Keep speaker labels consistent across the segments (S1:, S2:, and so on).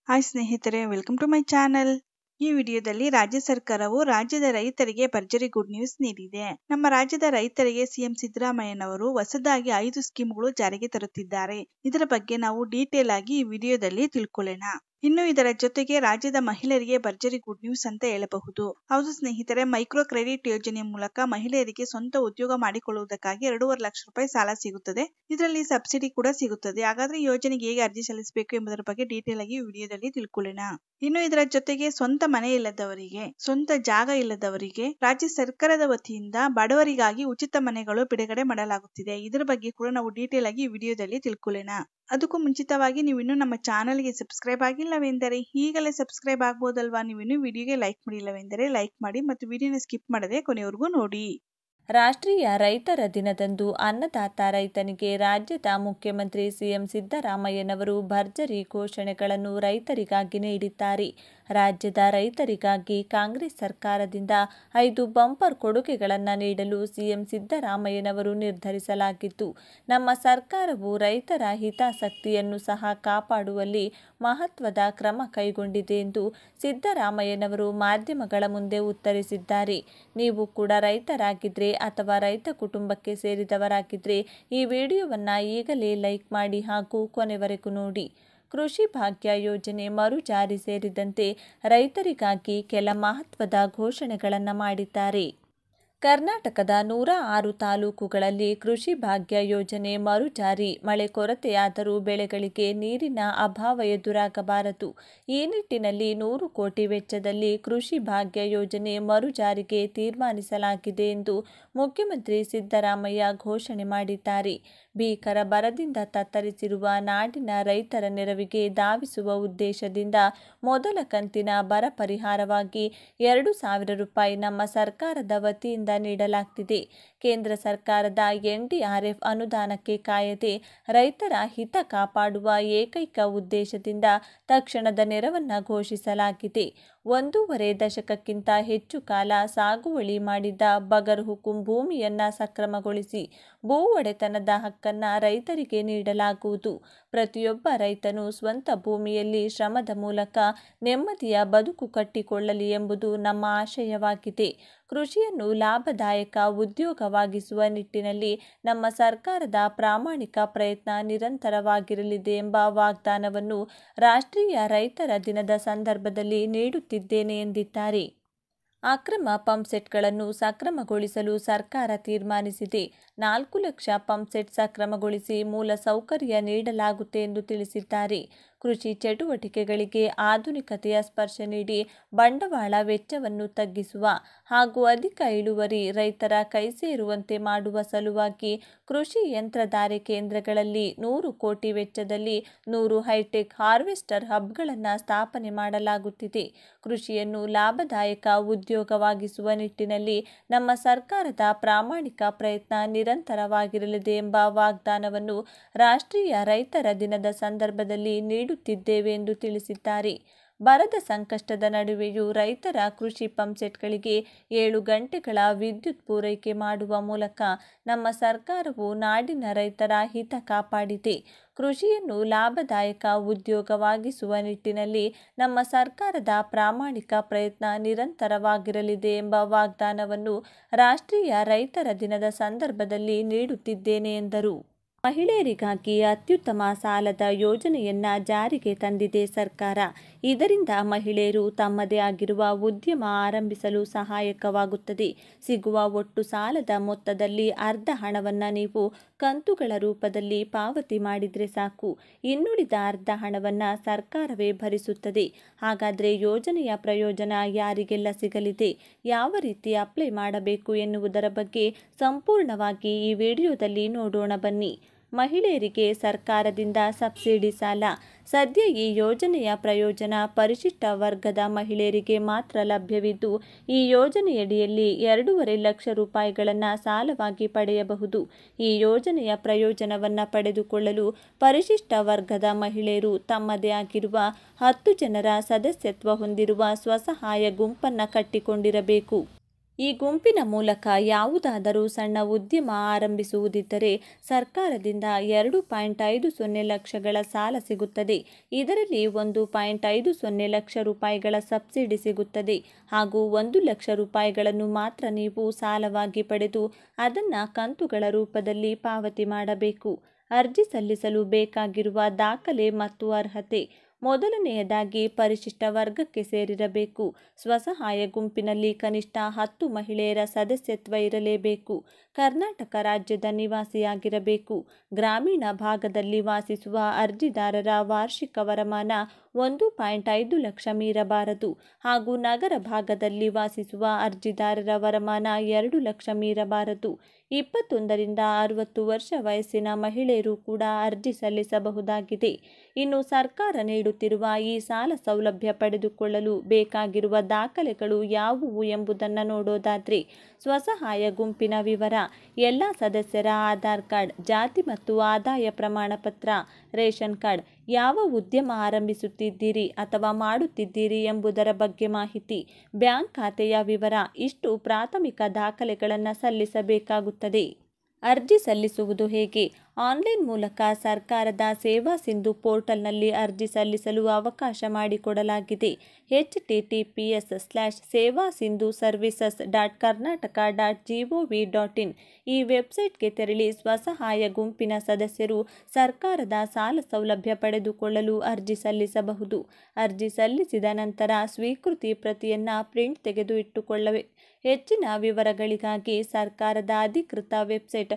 S1: Hi ಸ್ನೇಹಿತರೆ, welcome to my channel. ಈ ವಿಡಿಯೋದಲ್ಲಿ ರಾಜ್ಯ ಸರ್ಕಾರವು ರಾಜ್ಯದ ರೈತರಿಗೆ ಭರ್ಜರಿ ಗುಡ್ ನ್ಯೂಸ್ ನೀಡಿದೆ. ನಮ್ಮ ರಾಜ್ಯದ ರೈತರಿಗೆ ಸಿಎಂ ಸಿದ್ದರಾಮಯ್ಯನವರು ಹೊಸದಾಗಿ 5 ಸ್ಕೀಮ್ಗಳು ಜಾರಿಗೆ ತರುತ್ತಿದ್ದಾರೆ. ಇದರ ಬಗ್ಗೆ ನಾವು ಡೀಟೇಲ್ ಆಗಿ ಈ ವಿಡಿಯೋದಲ್ಲಿ ತಿಳ್ಕೊಳ್ಳೋಣ. ಇನ್ನು ಇದರ ಜೊತೆಗೆ ರಾಜ್ಯದ ಮಹಿಳೆಯರಿಗೆ ಭರ್ಜರಿ ಗುಡ್ ನ್ಯೂಸ್ ಅಂತ ಹೇಳಬಹುದು. ಹೌದು ಸ್ನೇಹಿತರೆ, ಮೈಕ್ರೋ ಕ್ರೆಡಿಟ್ ಯೋಜನೆ ಮೂಲಕ ಮಹಿಳೆಯರಿಗೆ ಸ್ವಂತ ಉದ್ಯೋಗ ಮಾಡಿಕೊಳ್ಳುವುದಕ್ಕಾಗಿ 2.5 ಲಕ್ಷ ರೂಪಾಯಿ ಸಾಲ ಸಿಗುತ್ತದೆ. ಇದರಲ್ಲಿ ಸಬ್ಸಿಡಿ ಕೂಡ ಸಿಗುತ್ತದೆ. ಹಾಗಾದ್ರೆ ಈ ಯೋಜನೆಗೆ ಹೇಗೆ ಅರ್ಜಿ ಸಲ್ಲಿಸಬೇಕು ಎಂಬುದರ ಬಗ್ಗೆ ಡೀಟೇಲ್ ಆಗಿ ವಿಡಿಯೋದಲ್ಲಿ ತಿಳ್ಕೊಳ್ಳೋಣ. ಇನ್ನು ಇದರ ಜೊತೆಗೆ ಸ್ವಂತ ಮನೆ ಇಲ್ಲದವರಿಗೆ, ಸ್ವಂತ ಜಾಗ ಇಲ್ಲದವರಿಗೆ ರಾಜ್ಯ ಸರ್ಕಾರದ ವತಿಯಿಂದ ಬಡವರಿಗಾಗಿ ಉಚಿತ ಮನೆಗಳು ಬಿಡುಗಡೆ ಮಾಡಲಾಗುತ್ತಿದೆ. ಇದರ ಬಗ್ಗೆ ಕೂಡ ನಾವು ಡೀಟೇಲ್ ಆಗಿ ವಿಡಿಯೋದಲ್ಲಿ ತಿಳ್ಕೊಳ್ಳೋಣ. ಅದಕ್ಕೂ ಮುಂಚಿತವಾಗಿ ನೀವು ಇನ್ನೂ ನಮ್ಮ ಚಾನೆಲ್ಗೆ ಸಬ್ಸ್ಕ್ರೈಬ್ ಆಗಿಲ್ಲವೆಂದರೆ ಈಗಲೇ ಸಬ್ಸ್ಕ್ರೈಬ್ ಆಗ್ಬೋದಲ್ವಾ. ನೀವು ಇನ್ನೂ ವಿಡಿಯೋಗೆ ಲೈಕ್ ಮಾಡಿಲ್ಲವೆಂದರೆ ಲೈಕ್ ಮಾಡಿ ಮತ್ತು ವಿಡಿಯೋನ ಸ್ಕಿಪ್ ಮಾಡದೆ ಕೊನೆವರೆಗೂ ನೋಡಿ.
S2: ರಾಷ್ಟ್ರೀಯ ರೈತರ ದಿನದಂದು ಅನ್ನದಾತ ರೈತನಿಗೆ ರಾಜ್ಯದ ಮುಖ್ಯಮಂತ್ರಿ ಸಿಎಂ ಸಿದ್ದರಾಮಯ್ಯನವರು ಭರ್ಜರಿ ಘೋಷಣೆಗಳನ್ನು ರೈತರಿಗಾಗಿ ನೀಡಿದ್ದಾರೆ. ರಾಜ್ಯದ ರೈತರಿಗಾಗಿ ಕಾಂಗ್ರೆಸ್ ಸರ್ಕಾರದಿಂದ 5 ಬಂಪರ್ ಕೊಡುಗೆಗಳನ್ನು ನೀಡಲು ಸಿಎಂ ಸಿದ್ದರಾಮಯ್ಯನವರು ನಿರ್ಧರಿಸಲಾಗಿದ್ದು, ನಮ್ಮ ಸರ್ಕಾರವು ರೈತರ ಹಿತಾಸಕ್ತಿಯನ್ನು ಸಹ ಕಾಪಾಡುವಲ್ಲಿ ಮಹತ್ವದ ಕ್ರಮ ಕೈಗೊಂಡಿದೆ ಎಂದು ಸಿದ್ದರಾಮಯ್ಯನವರು ಮಾಧ್ಯಮಗಳ ಮುಂದೆ ಉತ್ತರಿಸಿದ್ದಾರೆ. ನೀವು ಕೂಡ ರೈತರಾಗಿದ್ದರೆ ಅಥವಾ ರೈತ ಕುಟುಂಬಕ್ಕೆ ಸೇರಿದವರಾಗಿದ್ದರೆ ಈ ವಿಡಿಯೋವನ್ನು ಈಗಲೇ ಲೈಕ್ ಮಾಡಿ ಹಾಗೂ ಕೊನೆವರೆಗೂ ನೋಡಿ. ಕೃಷಿ ಭಾಗ್ಯ ಯೋಜನೆ ಮರು ಜಾರಿ ಸೇರಿದಂತೆ ರೈತರಿಗಾಗಿ ಕೆಲ ಮಹತ್ವದ ಘೋಷಣೆಗಳನ್ನು ಮಾಡಿದ್ದಾರೆ. ಕರ್ನಾಟಕದ 106 ತಾಲೂಕುಗಳಲ್ಲಿ ಕೃಷಿ ಭಾಗ್ಯ ಯೋಜನೆ ಮರು ಜಾರಿ. ಮಳೆ ಕೊರತೆಯಾದರೂ ಬೆಳೆಗಳಿಗೆ ನೀರಿನ ಅಭಾವ ಎದುರಾಗಬಾರದು. ಈ ನಿಟ್ಟಿನಲ್ಲಿ 100 ಕೋಟಿ ವೆಚ್ಚದಲ್ಲಿ ಕೃಷಿ ಭಾಗ್ಯ ಯೋಜನೆ ಮರು ಜಾರಿಗೆ ತೀರ್ಮಾನಿಸಲಾಗಿದೆ ಎಂದು ಮುಖ್ಯಮಂತ್ರಿ ಸಿದ್ದರಾಮಯ್ಯ ಘೋಷಣೆ ಮಾಡಿದ್ದಾರೆ. ಭೀಕರ ಬರದಿಂದ ತತ್ತರಿಸಿರುವ ನಾಡಿನ ರೈತರ ನೆರವಿಗೆ ಧಾವಿಸುವ ಉದ್ದೇಶದಿಂದ ಮೊದಲ ಕಂತಿನ ಬರ ಪರಿಹಾರವಾಗಿ 2,000 ರೂಪಾಯಿ ನಮ್ಮ ಸರ್ಕಾರದ ವತಿಯಿಂದ ನೀಡಲಾಗ್ತಿದೆ. ಕೇಂದ್ರ ಸರ್ಕಾರದ NDRF ಅನುದಾನಕ್ಕೆ ಕಾಯದೆ ರೈತರ ಹಿತ ಕಾಪಾಡುವ ಏಕೈಕ ಉದ್ದೇಶದಿಂದ ತಕ್ಷಣದ ನೆರವನ್ನು ಘೋಷಿಸಲಾಗಿದೆ. 1.5 ದಶಕಕ್ಕಿಂತ ಹೆಚ್ಚು ಕಾಲ ಸಾಗುವಳಿ ಮಾಡಿದ್ದ ಬಗರ್ ಹುಕುಂ ಭೂಮಿಯನ್ನು ಸಕ್ರಮಗೊಳಿಸಿ ಭೂ ಒಡೆತನದ ಹಕ್ಕನ್ನು ರೈತರಿಗೆ ನೀಡಲಾಗುವುದು. ಪ್ರತಿಯೊಬ್ಬ ರೈತನು ಸ್ವಂತ ಭೂಮಿಯಲ್ಲಿ ಶ್ರಮದ ಮೂಲಕ ನೆಮ್ಮದಿಯ ಬದುಕು ಕಟ್ಟಿಕೊಳ್ಳಲಿ ಎಂಬುದು ನಮ್ಮ ಆಶಯವಾಗಿದೆ. ಕೃಷಿಯನ್ನು ಲಾಭದಾಯಕ ಉದ್ಯೋಗವಾಗಿಸುವ ನಿಟ್ಟಿನಲ್ಲಿ ನಮ್ಮ ಸರ್ಕಾರದ ಪ್ರಾಮಾಣಿಕ ಪ್ರಯತ್ನ ನಿರಂತರವಾಗಿರಲಿದೆ ಎಂಬ ವಾಗ್ದಾನವನ್ನು ರಾಷ್ಟ್ರೀಯ ರೈತರ ದಿನದ ಸಂದರ್ಭದಲ್ಲಿ ನೀಡುತ್ತಿದ್ದೇನೆ ಎಂದಿದ್ದಾರೆ. ಅಕ್ರಮ ಪಂಪ್ಸೆಟ್ಗಳನ್ನು ಸಕ್ರಮಗೊಳಿಸಲು ಸರ್ಕಾರ ತೀರ್ಮಾನಿಸಿದೆ. 4 ಲಕ್ಷ ಪಂಪ್ಸೆಟ್ ಸಕ್ರಮಗೊಳಿಸಿ ಮೂಲ ಸೌಕರ್ಯ ನೀಡಲಾಗುತ್ತೆ ಎಂದು ತಿಳಿಸಿದ್ದಾರೆ. ಕೃಷಿ ಚಟುವಟಿಕೆಗಳಿಗೆ ಆಧುನಿಕತೆಯ ಸ್ಪರ್ಶ ನೀಡಿ ಬಂಡವಾಳ ವೆಚ್ಚವನ್ನು ತಗ್ಗಿಸುವ ಹಾಗೂ ಅಧಿಕ ಇಳುವರಿ ರೈತರ ಕೈಸೇರುವಂತೆ ಮಾಡುವ ಸಲುವಾಗಿ ಕೃಷಿ ಯಂತ್ರಧಾರೆ ಕೇಂದ್ರಗಳಲ್ಲಿ 100 ಕೋಟಿ ವೆಚ್ಚದಲ್ಲಿ 100 ಹೈಟೆಕ್ ಹಾರ್ವೆಸ್ಟರ್ ಹಬ್ಗಳನ್ನು ಸ್ಥಾಪನೆ ಮಾಡಲಾಗುತ್ತಿದೆ. ಕೃಷಿಯನ್ನು ಲಾಭದಾಯಕ ಉದ್ಯೋಗವಾಗಿಸುವ ನಿಟ್ಟಿನಲ್ಲಿ ನಮ್ಮ ಸರ್ಕಾರದ ಪ್ರಾಮಾಣಿಕ ಪ್ರಯತ್ನ ನಿರಂತರವಾಗಿರಲಿದೆ ಎಂಬ ವಾಗ್ದಾನವನ್ನು ರಾಷ್ಟ್ರೀಯ ರೈತರ ದಿನದ ಸಂದರ್ಭದಲ್ಲಿ ನೀಡುತ್ತಿದ್ದೇವೆ ಎಂದು ತಿಳಿಸಿದ್ದಾರೆ. ಬರದ ಸಂಕಷ್ಟದ ನಡುವೆಯೂ ರೈತರ ಕೃಷಿ ಪಂಪ್ಸೆಟ್ಗಳಿಗೆ 7 ಗಂಟೆಗಳ ವಿದ್ಯುತ್ ಪೂರೈಕೆ ಮಾಡುವ ಮೂಲಕ ನಮ್ಮ ಸರ್ಕಾರವು ನಾಡಿನ ರೈತರ ಹಿತ ಕಾಪಾಡಿದೆ. ಕೃಷಿಯನ್ನು ಲಾಭದಾಯಕ ಉದ್ಯೋಗವಾಗಿಸುವ ನಿಟ್ಟಿನಲ್ಲಿ ನಮ್ಮ ಸರ್ಕಾರದ ಪ್ರಾಮಾಣಿಕ ಪ್ರಯತ್ನ ನಿರಂತರವಾಗಿರಲಿದೆ ಎಂಬ ವಾಗ್ದಾನವನ್ನು ರಾಷ್ಟ್ರೀಯ ರೈತರ ದಿನದ ಸಂದರ್ಭದಲ್ಲಿ ನೀಡುತ್ತಿದ್ದೇನೆ ಎಂದರು. ಮಹಿಳೆಯರಿಗಾಗಿ ಅತ್ಯುತ್ತಮ ಸಾಲದ ಯೋಜನೆಯನ್ನ ಜಾರಿಗೆ ತಂದಿದೆ ಸರ್ಕಾರ. ಇದರಿಂದ ಮಹಿಳೆಯರು ತಮ್ಮದೇ ಆಗಿರುವ ಉದ್ಯಮ ಆರಂಭಿಸಲು ಸಹಾಯಕವಾಗುತ್ತದೆ. ಸಿಗುವ ಒಟ್ಟು ಸಾಲದ ಮೊತ್ತದಲ್ಲಿ ಅರ್ಧ ಹಣವನ್ನು ನೀವು ಕಂತುಗಳ ರೂಪದಲ್ಲಿ ಪಾವತಿ ಮಾಡಿದರೆ ಸಾಕು. ಇನ್ನುಳಿದ ಅರ್ಧ ಹಣವನ್ನು ಸರ್ಕಾರವೇ ಭರಿಸುತ್ತದೆ. ಹಾಗಾದರೆ ಯೋಜನೆಯ ಪ್ರಯೋಜನ ಯಾರಿಗೆಲ್ಲ ಸಿಗಲಿದೆ, ಯಾವ ರೀತಿ ಅಪ್ಲೈ ಮಾಡಬೇಕು ಎನ್ನುವುದರ ಬಗ್ಗೆ ಸಂಪೂರ್ಣವಾಗಿ ಈ ವಿಡಿಯೋದಲ್ಲಿ ನೋಡೋಣ ಬನ್ನಿ. ಮಹಿಳೆಯರಿಗೆ ಸರ್ಕಾರದಿಂದ ಸಬ್ಸಿಡಿ ಸಾಲ. ಸದ್ಯ ಈ ಯೋಜನೆಯ ಪ್ರಯೋಜನ ಪರಿಶಿಷ್ಟ ವರ್ಗದ ಮಹಿಳೆಯರಿಗೆ ಮಾತ್ರ ಲಭ್ಯವಿದ್ದು, ಈ ಯೋಜನೆಯಡಿಯಲ್ಲಿ 2.5 ಲಕ್ಷ ರೂಪಾಯಿಗಳನ್ನು ಸಾಲವಾಗಿ ಪಡೆಯಬಹುದು. ಈ ಯೋಜನೆಯ ಪ್ರಯೋಜನವನ್ನು ಪಡೆದುಕೊಳ್ಳಲು ಪರಿಶಿಷ್ಟ ವರ್ಗದ ಮಹಿಳೆಯರು ತಮ್ಮದೇ ಆಗಿರುವ 10 ಜನರ ಸದಸ್ಯತ್ವ ಹೊಂದಿರುವ ಸ್ವಸಹಾಯ ಗುಂಪನ್ನು ಕಟ್ಟಿಕೊಂಡಿರಬೇಕು. ಈ ಗುಂಪಿನ ಮೂಲಕ ಯಾವುದಾದರೂ ಸಣ್ಣ ಉದ್ಯಮ ಆರಂಭಿಸುವುದಿದ್ದರೆ ಸರ್ಕಾರದಿಂದ 2.50 ಲಕ್ಷಗಳ ಸಾಲ ಸಿಗುತ್ತದೆ. ಇದರಲ್ಲಿ 1.50 ಲಕ್ಷ ರೂಪಾಯಿಗಳ ಸಬ್ಸಿಡಿ ಸಿಗುತ್ತದೆ ಹಾಗೂ 1 ಲಕ್ಷ ರೂಪಾಯಿಗಳನ್ನು ಮಾತ್ರ ನೀವು ಸಾಲವಾಗಿ ಪಡೆದು ಅದನ್ನು ಕಂತುಗಳ ರೂಪದಲ್ಲಿ ಪಾವತಿ ಮಾಡಬೇಕು. ಅರ್ಜಿ ಸಲ್ಲಿಸಲು ಬೇಕಾಗಿರುವ ದಾಖಲೆ ಮತ್ತು ಅರ್ಹತೆ: ಮೊದಲನೆಯದಾಗಿ ಪರಿಶಿಷ್ಟ ವರ್ಗಕ್ಕೆ ಸೇರಿರಬೇಕು. ಸ್ವಸಹಾಯ ಗುಂಪಿನಲ್ಲಿ ಕನಿಷ್ಠ 10 ಮಹಿಳೆಯರ ಸದಸ್ಯತ್ವ ಇರಲೇಬೇಕು. ಕರ್ನಾಟಕ ರಾಜ್ಯದ ನಿವಾಸಿಯಾಗಿರಬೇಕು. ಗ್ರಾಮೀಣ ಭಾಗದಲ್ಲಿ ವಾಸಿಸುವ ಅರ್ಜಿದಾರರ ವಾರ್ಷಿಕ ವರಮಾನ 1.5 ಲಕ್ಷ ಮೀರಬಾರದು ಹಾಗೂ ನಗರ ಭಾಗದಲ್ಲಿ ವಾಸಿಸುವ ಅರ್ಜಿದಾರರ ವರಮಾನ 2 ಲಕ್ಷ ಮೀರಬಾರದು. 21 ರಿಂದ 60 ವರ್ಷ ವಯಸ್ಸಿನ ಮಹಿಳೆಯರು ಕೂಡ ಅರ್ಜಿ ಸಲ್ಲಿಸಬಹುದಾಗಿದೆ. ಇನ್ನು ಸರ್ಕಾರ ನೀಡುತ್ತಿರುವ ಈ ಸಾಲ ಸೌಲಭ್ಯ ಪಡೆದುಕೊಳ್ಳಲು ಬೇಕಾಗಿರುವ ದಾಖಲೆಗಳು ಯಾವುವು ಎಂಬುದನ್ನು ನೋಡೋದಾದ್ರೆ, ಸ್ವಸಹಾಯ ಗುಂಪಿನ ವಿವರ, ಎಲ್ಲ ಸದಸ್ಯರ ಆಧಾರ್ ಕಾರ್ಡ್, ಜಾತಿ ಮತ್ತು ಆದಾಯ ಪ್ರಮಾಣ ಪತ್ರ, ರೇಷನ್ ಕಾರ್ಡ್, ಯಾವ ಉದ್ಯಮ ಆರಂಭಿಸುತ್ತಿದ್ದೀರಿ ಅಥವಾ ಮಾಡುತ್ತಿದ್ದೀರಿ ಎಂಬುದರ ಬಗ್ಗೆ ಮಾಹಿತಿ, ಬ್ಯಾಂಕ್ ಖಾತೆಯ ವಿವರ ಇಷ್ಟು ಪ್ರಾಥಮಿಕ ದಾಖಲೆಗಳನ್ನು ಸಲ್ಲಿಸಬೇಕಾಗುತ್ತದೆ. ಅರ್ಜಿ ಸಲ್ಲಿಸುವುದು ಹೇಗೆ? ಆನ್ಲೈನ್ ಮೂಲಕ ಸರ್ಕಾರದ ಸೇವಾ ಸಿಂಧು ಪೋರ್ಟಲ್ನಲ್ಲಿ ಅರ್ಜಿ ಸಲ್ಲಿಸಲು ಅವಕಾಶ ಮಾಡಿಕೊಡಲಾಗಿದೆ. https://sevasindhuservices.karnataka.gov.in ಈ ವೆಬ್ಸೈಟ್ಗೆ ತೆರಳಿ ಸ್ವಸಹಾಯ ಗುಂಪಿನ ಸದಸ್ಯರು ಸರ್ಕಾರದ ಸಾಲ ಸೌಲಭ್ಯ ಪಡೆದುಕೊಳ್ಳಲು ಅರ್ಜಿ ಸಲ್ಲಿಸಬಹುದು. ಅರ್ಜಿ ಸಲ್ಲಿಸಿದ ನಂತರ ಸ್ವೀಕೃತಿ ಪ್ರತಿಯನ್ನು ಪ್ರಿಂಟ್ ತೆಗೆದು ಇಟ್ಟುಕೊಳ್ಳಬೇಕು. ಹೆಚ್ಚಿನ ವಿವರಗಳಿಗಾಗಿ ಸರ್ಕಾರದ ಅಧಿಕೃತ ವೆಬ್ಸೈಟ್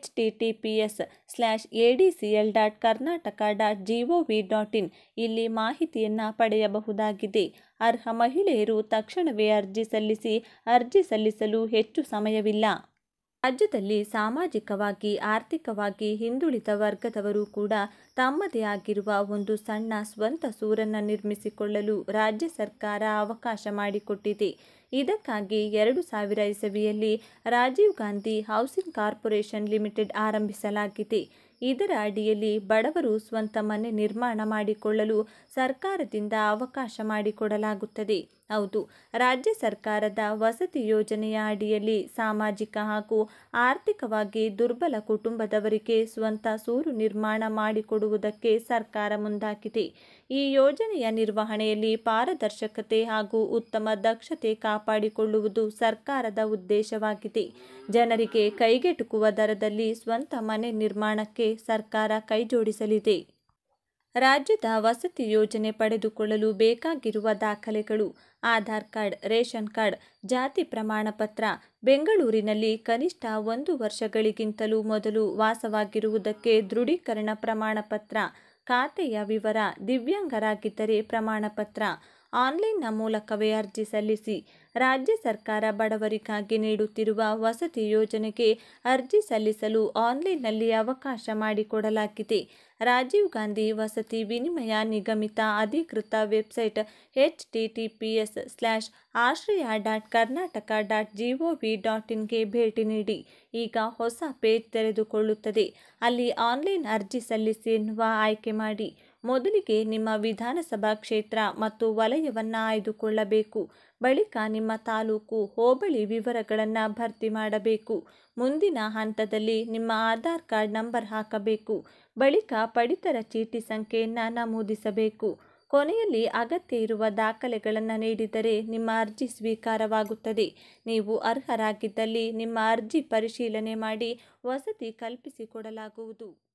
S2: https://adcl.karnataka.gov.in ಇಲ್ಲಿ ಮಾಹಿತಿಯನ್ನು ಪಡೆಯಬಹುದಾಗಿದೆ. ಅರ್ಹ ಮಹಿಳೆಯರು ತಕ್ಷಣವೇ ಅರ್ಜಿ ಸಲ್ಲಿಸಲು ಹೆಚ್ಚು ಸಮಯವಿಲ್ಲ. ರಾಜ್ಯದಲ್ಲಿ ಸಾಮಾಜಿಕವಾಗಿ ಆರ್ಥಿಕವಾಗಿ ಹಿಂದುಳಿದ ವರ್ಗದವರು ಕೂಡ ತಮ್ಮದೇ ಆಗಿರುವ ಒಂದು ಸಣ್ಣ ಸ್ವಂತ ಸೂರನ್ನು ನಿರ್ಮಿಸಿಕೊಳ್ಳಲು ರಾಜ್ಯ ಸರ್ಕಾರ ಅವಕಾಶ ಮಾಡಿಕೊಟ್ಟಿದೆ. ಇದಕ್ಕಾಗಿ 2000 ಇಸವಿಯಲ್ಲಿ Rajiv Gandhi housing corporation limited ಆರಂಭಿಸಲಾಗಿದೆ. ಇದರ ಅಡಿಯಲ್ಲಿ ಬಡವರು ಸ್ವಂತ ಮನೆ ನಿರ್ಮಾಣ ಮಾಡಿಕೊಳ್ಳಲು ಸರ್ಕಾರದಿಂದ ಅವಕಾಶ ಮಾಡಿಕೊಡಲಾಗುತ್ತದೆ. ಹೌದು, ರಾಜ್ಯ ಸರ್ಕಾರದ ವಸತಿ ಯೋಜನೆಯ ಅಡಿಯಲ್ಲಿ ಸಾಮಾಜಿಕ ಹಾಗೂ ಆರ್ಥಿಕವಾಗಿ ದುರ್ಬಲ ಕುಟುಂಬದವರಿಗೆ ಸ್ವಂತ ಸೂರು ನಿರ್ಮಾಣ ಮಾಡಿಕೊಡುವುದಕ್ಕೆ ಸರ್ಕಾರ ಮುಂದಾಗಿದೆ. ಈ ಯೋಜನೆಯ ನಿರ್ವಹಣೆಯಲ್ಲಿ ಪಾರದರ್ಶಕತೆ ಹಾಗೂ ಉತ್ತಮ ದಕ್ಷತೆ ಕಾಪಾಡಿಕೊಳ್ಳುವುದು ಸರ್ಕಾರದ ಉದ್ದೇಶವಾಗಿದೆ. ಜನರಿಗೆ ಕೈಗೆಟುಕುವ ದರದಲ್ಲಿ ಸ್ವಂತ ಮನೆ ನಿರ್ಮಾಣಕ್ಕೆ ಸರ್ಕಾರ ಕೈಜೋಡಿಸಲಿದೆ. ರಾಜ್ಯದ ವಸತಿ ಯೋಜನೆ ಪಡೆದುಕೊಳ್ಳಲು ಬೇಕಾಗಿರುವ ದಾಖಲೆಗಳು: ಆಧಾರ್ ಕಾರ್ಡ್, ರೇಷನ್ ಕಾರ್ಡ್, ಜಾತಿ ಪ್ರಮಾಣ ಪತ್ರ, ಬೆಂಗಳೂರಿನಲ್ಲಿ ಕನಿಷ್ಠ 1 ವರ್ಷಗಳಿಗಿಂತಲೂ ಮೊದಲು ವಾಸವಾಗಿರುವುದಕ್ಕೆ ದೃಢೀಕರಣ ಪ್ರಮಾಣ ಪತ್ರ, ಖಾತೆಯ ವಿವರ, ದಿವ್ಯಾಂಗರಾಗಿದ್ದರೆ ಪ್ರಮಾಣ ಪತ್ರ. ಆನ್ಲೈನ್ನ ಮೂಲಕವೇ ಅರ್ಜಿ ಸಲ್ಲಿಸಿ. ರಾಜ್ಯ ಸರ್ಕಾರ ಬಡವರಿಗಾಗಿ ನೀಡುತ್ತಿರುವ ವಸತಿ ಯೋಜನೆಗೆ ಅರ್ಜಿ ಸಲ್ಲಿಸಲು ಆನ್ಲೈನ್ನಲ್ಲಿ ಅವಕಾಶ ಮಾಡಿಕೊಡಲಾಗಿದೆ. ರಾಜೀವ್ ಗಾಂಧಿ ವಸತಿ ವಿನಿಮಯ ನಿಗಮಿತ ಅಧಿಕೃತ ವೆಬ್ಸೈಟ್ https://ashraya.karnataka.gov.in ಭೇಟಿ ನೀಡಿ. ಈಗ ಹೊಸ ಪೇಜ್ ತೆರೆದುಕೊಳ್ಳುತ್ತದೆ. ಅಲ್ಲಿ ಆನ್ಲೈನ್ ಅರ್ಜಿ ಸಲ್ಲಿಸಿ ಎನ್ನುವ ಆಯ್ಕೆ ಮಾಡಿ. ಮೊದಲಿಗೆ ನಿಮ್ಮ ವಿಧಾನಸಭಾ ಕ್ಷೇತ್ರ ಮತ್ತು ವಲಯವನ್ನು ಆಯ್ದುಕೊಳ್ಳಬೇಕು. ಬಳಿಕ ನಿಮ್ಮ ತಾಲೂಕು, ಹೋಬಳಿ ವಿವರಗಳನ್ನು ಭರ್ತಿ ಮಾಡಬೇಕು. ಮುಂದಿನ ಹಂತದಲ್ಲಿ ನಿಮ್ಮ ಆಧಾರ್ ಕಾರ್ಡ್ ನಂಬರ್ ಹಾಕಬೇಕು. ಬಳಿಕ ಪಡಿತರ ಚೀಟಿ ಸಂಖ್ಯೆಯನ್ನು ನಮೂದಿಸಬೇಕು. ಕೊನೆಯಲ್ಲಿ ಅಗತ್ಯ ಇರುವ ದಾಖಲೆಗಳನ್ನು ನೀಡಿದರೆ ನಿಮ್ಮ ಅರ್ಜಿ ಸ್ವೀಕಾರವಾಗುತ್ತದೆ. ನೀವು ಅರ್ಹರಾಗಿದ್ದಲ್ಲಿ ನಿಮ್ಮ ಅರ್ಜಿ ಪರಿಶೀಲನೆ ಮಾಡಿ ವಸತಿ ಕಲ್ಪಿಸಿಕೊಡಲಾಗುವುದು.